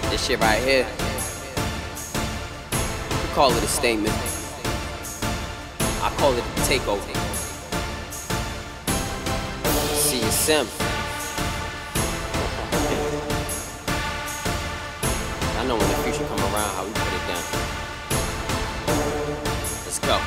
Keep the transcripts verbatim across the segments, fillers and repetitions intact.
This shit right here, we call it a statement. I call it a takeover. See you, Sim. I know when the future come around how we put it down. Let's go.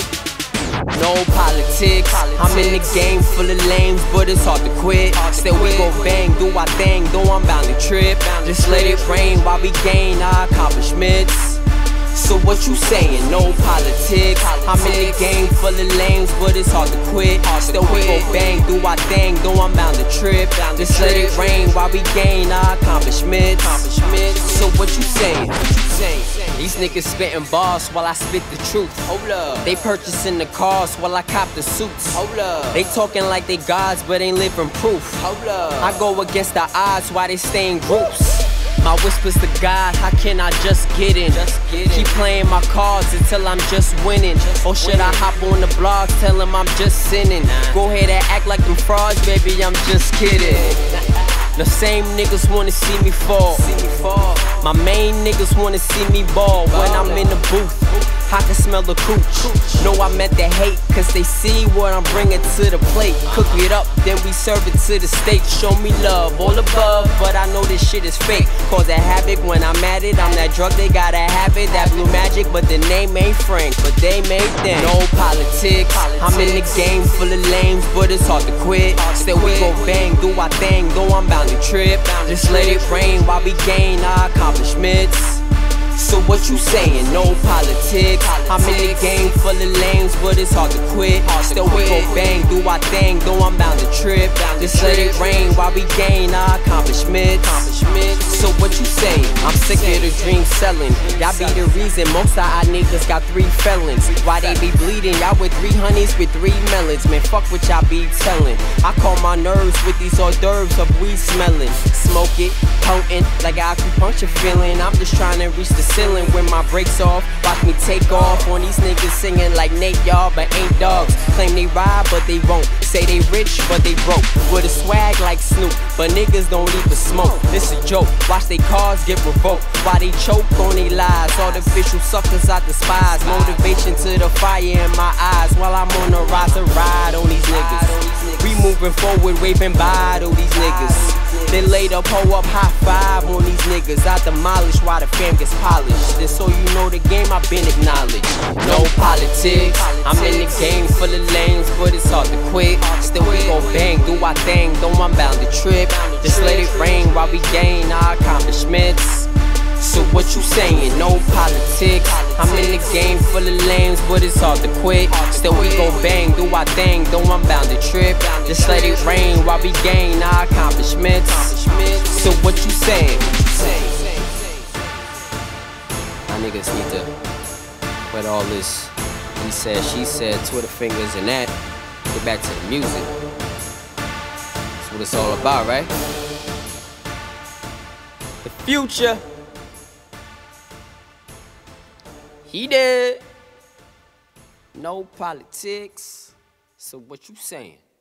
No politics, I'm in the game full of lames, but it's hard to quit. Still we go bang, do our thing, though I'm bound to trip. Just let it rain while we gain our accomplishments. So what you saying? No politics. I'm in the game full of lames, but it's hard to quit. Still we go bang, do our thing, though I'm bound to trip. Just let it rain while we gain our accomplishments. So what you saying? These niggas spitting bars while I spit the truth. Hold up. They purchasing the cars while I cop the suits. Hold up. They talking like they gods but ain't living proof. Hold up. I go against the odds while they stay in groups. My whispers to God, how can I just get in? Just get in. Keep playing my cards until I'm just winning. Just or should winning. I hop on the blogs, tell them I'm just sinning? Nah. Go ahead and act like them frauds, baby, I'm just kidding. The same niggas wanna see me fall. See me fall. My main niggas wanna see me ball. When I'm in the booth, I can smell the cooch. Know I meant the hate, cause they see what I'm bringing to the plate. Cook it up, then we serve it to the state. Show me love, all above, but I know this shit is fake. Cause a havoc when I'm at it, I'm that drug, they gotta have it. That blue magic, but the name ain't Frank, but they made them. No politics, I'm in the game full of lames, but it's hard to quit. Still we go bang, do our thing, though I'm bound to trip. Just let it rain while we gain our accomplishments. So what you saying? No politics. I'm in the game full of lames, but it's hard to quit. Still we go bang, do our thing, though I'm bound to trip. Just let it rain while we gain our accomplishments. So what you saying? I'm sick of the dream selling. Y'all be the reason most of our niggas got three felons. Why they be bleeding? Y'all with three honeys with three melons. Man, fuck what y'all be telling. I call my nerves with these hors d'oeuvres of weed smelling. Smoke it, potent, like acupuncture feeling. I'm just trying to reach the ceiling when my brakes off. Watch me take off on these niggas singing like Nate, y'all, but ain't dogs. Claim they ride, but they won't. Say they rich, but they broke. With a swag like Snoop, but niggas don't even smoke. This a joke. Watch they cars get revoked while they choke on they lies. Artificial suckers I despise. Motivation to the fire in my eyes while I'm on the rise to ride on these niggas. We moving forward, waving bye to these niggas. Then later pull up high five on these niggas. I demolish while the fam gets polished. Just so you know the game I've been acknowledged. No politics, I'm in the game full of lanes, but it's hard to quit. Still we go bang, do our thing, though I'm bound to trip. Just let it rain while we gain our accomplishments. So what you saying? No politics. I'm in the game full of lames, but it's hard to quit. Still we go bang, do our thing, though I'm bound to trip. Just let it rain while we gain our accomplishments. So what you saying? My niggas need to quit all this he said, she said, Twitter fingers and that. Get back to the music. That's what it's all about, right? The future. He dead. No politics. So what you saying?